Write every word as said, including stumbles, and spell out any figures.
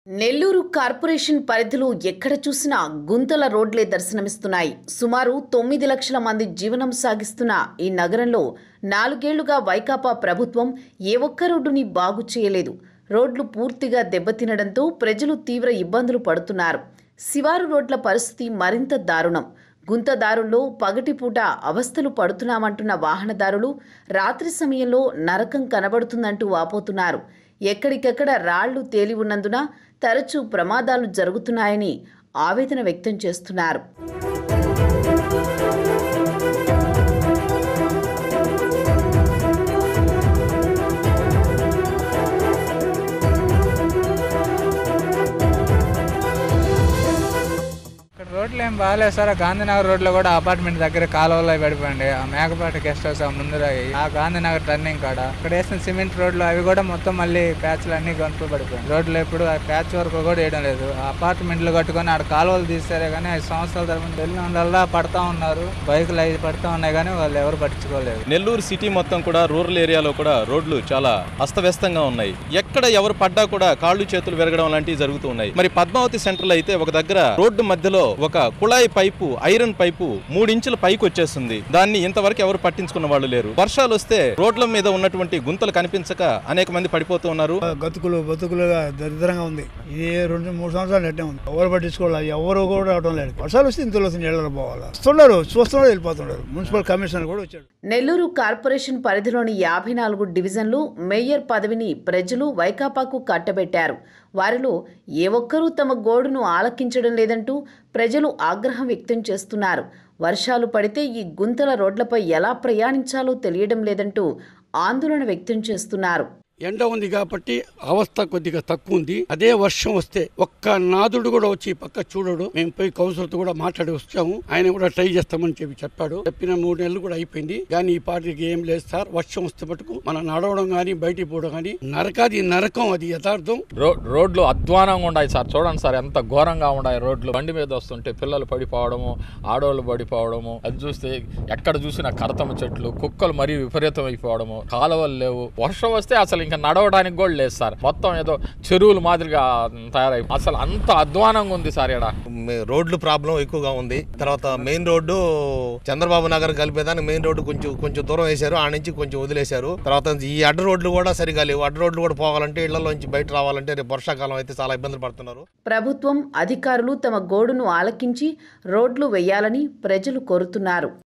Nellore corporation పరిధిలో ఎక్కడ చూసినా గుంతల రోడ్లే దర్శనమిస్తున్నాయి. సుమారు తొమ్మిది లక్షల మంది జీవనం సాగిస్తున్న ఈ నగరంలో నాలుగేళ్లుగా వైకాపా ప్రభుత్వం ఏ ఒక్క రోడ్డుని బాగు చేయలేదు. రోడ్లు పూర్తిగా దెబ్బతినడంతో ప్రజలు తీవ్ర ఇబ్బందులు పడుతున్నారు. శివారు రోడ్ల పరిస్థితి మరింత దారుణం. గుంతదారుల్లో పగటిపూట అవస్థలు పడుతున్నామంటున్న వాహనదారులు రాత్రి సమయంలో నరకం కనబడుతుందంటూ వాపోతున్నారు. ఎక్కడికెక్కడ రాళ్లు తేలి ఉన్నందున తరచూ ప్రమాదాలు జరుగుతున్నాయని ఆవేదన వ్యక్తం చేస్తున్నారు. రోడ్లు ఏం బాగాలేదు సార్. గాంధీనగర్ రోడ్లో కూడా అపార్ట్మెంట్ దగ్గర కాలువలో పడిపోయింది. ఆ మేకపాటి గెస్ట్ హౌస్ ముందర ఆ గాంధీనగర్ టర్నింగ్ కాడ ఇక్కడ వేసిన సిమెంట్ రోడ్లు అవి కూడా మొత్తం మళ్ళీ ప్యాచ్లు అన్ని గంటలు పడిపోయాయి. రోడ్లు ఎప్పుడు ఆ ప్యాచ్ వరకు కూడా వేయడం లేదు. అపార్ట్మెంట్లు కట్టుకొని ఆడ కాలువలు తీస్తారే కానీ ఐదు సంవత్సరాల తరపున వెళ్ళిన వాళ్ళ పడతా ఉన్నారు. బైకులు అవి పడతా ఉన్నాయి కానీ వాళ్ళు ఎవరు పట్టించుకోలేదు. నెల్లూరు సిటీ మొత్తం కూడా రూరల్ ఏరియాలో కూడా రోడ్లు చాలా అస్తవ్యస్తంగా ఉన్నాయి. ఎక్కడ ఎవరు పడ్డా కూడా కాళ్ళు చేతులు విరగడం లాంటివి జరుగుతూ ఉన్నాయి. మరి పద్మావతి సెంటర్ అయితే ఒక దగ్గర రోడ్డు మధ్యలో ఒక కుళాయి పైపు ఐరన్ పైపు మూడించుల పైకి వచ్చేస్తుంది. దాన్ని ఇంతవరకు ఎవరు పట్టించుకున్న వాళ్ళు లేరు. వర్షాలు వస్తే రోడ్ల మీద ఉన్నటువంటి గుంతలు కనిపించక అనేక మంది పడిపోతూ ఉన్నారు. గతుకులు బతుకులుగా దరిద్రంగా ఉంది. ఇది రెండు మూడు సంవత్సరాలు నెట్టే ఉంది. ఎవరు పట్టించుకోవాలి, ఎవరు కూడా రావడం లేదు. వర్షాలు వస్తే ఇంతలో నీళ్ళలో పోవాలి. వస్తున్నారు, చూస్తున్నారు, వెళ్ళిపోతున్నారు. మున్సిపల్ కమిషనర్ కూడా వచ్చాడు. నెల్లూరు కార్పొరేషన్ పరిధిలోని యాభై నాలుగు డివిజన్లు మేయర్ పదవిని ప్రజలు వైకాపాకు కట్టబెట్టారు. వారిలో ఏ ఒక్కరూ తమ గోడును ఆలకించడం లేదంటూ ప్రజలు ఆగ్రహం వ్యక్తం చేస్తున్నారు. వర్షాలు పడితే ఈ గుంతల రోడ్లపై ఎలా ప్రయాణించాలో తెలియడం లేదంటూ ఆందోళన వ్యక్తం చేస్తున్నారు. ఎండ ఉంది కాబట్టి అవస్థ కొద్దిగా తక్కువ ఉంది. అదే వర్షం వస్తే ఒక్క నాదుడు కూడా వచ్చి పక్క చూడడు. మేము పోయి కౌన్సిలర్తో కూడా మాట్లాడి వచ్చాము. ఆయన కూడా ట్రై చేస్తామని చెప్పి చెప్పాడు. చెప్పిన మూడు నెలలు కూడా అయిపోయింది కానీ ఈ పార్టీకి ఏం లేదు సార్. వర్షం వస్తే మటుకు మనం నడవడం కానీ బయటికి పోవడం కానీ నరకాది నరకం, అది యథార్థం. రోడ్లు అధ్వానంగా ఉన్నాయి సార్. చూడండి సార్ ఎంత ఘోరంగా ఉన్నాయి రోడ్లు. బండి మీద వస్తుంటే పిల్లలు పడిపోవడము, ఆడవాళ్ళు పడిపోవడము, అది చూస్తే ఎక్కడ చూసినా కరతమ చెట్లు, కుక్కలు మరీ విపరీతం అయిపోవడము, కాలువలు లేవు. వర్షం వస్తే అసలు ఇంకా నడవడానికి కూడా లేదు సార్. మొత్తం ఏదో చెరువులు మాదిరిగా తయారై అసలు అంత అధ్వానంగా ఉంది సార్. ఇక్కడ రోడ్లు ప్రాబ్లం ఎక్కువగా ఉంది. తర్వాత మెయిన్ రోడ్డు చంద్రబాబు నగర్ కలిపేదానికి మెయిన్ రోడ్డు కొంచెం కొంచెం దూరం వేశారు. ఆ నుంచి కొంచెం వదిలేశారు. తర్వాత ఈ అడ్డ రోడ్లు కూడా సరిగా లేవు. అడ్డ రోడ్లు కూడా పోవాలంటే ఇళ్లలోంచి బయట రావాలంటే రేపు వర్షాకాలం అయితే చాలా ఇబ్బందులు పడుతున్నారు. ప్రభుత్వం అధికారులు తమ గోడును ఆలకించి రోడ్లు వేయాలని ప్రజలు కోరుతున్నారు.